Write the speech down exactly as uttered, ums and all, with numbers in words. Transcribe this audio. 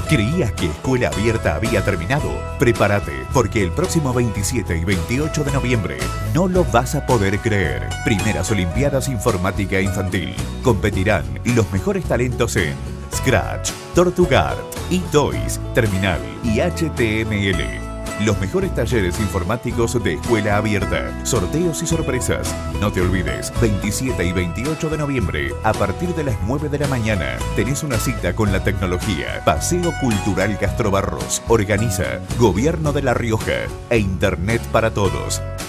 ¿Creías que Escuela Abierta había terminado? Prepárate, porque el próximo veintisiete y veintiocho de noviembre no lo vas a poder creer. Primeras Olimpiadas Informática Infantil. Competirán los mejores talentos en Scratch, Tortugar, eToys, Terminal y H T M L. Los mejores talleres informáticos de Escuela Abierta. Sorteos y sorpresas. No te olvides, veintisiete y veintiocho de noviembre, a partir de las nueve de la mañana, tenés una cita con la tecnología. Paseo Cultural Castro Barros. Organiza Gobierno de La Rioja e Internet para Todos.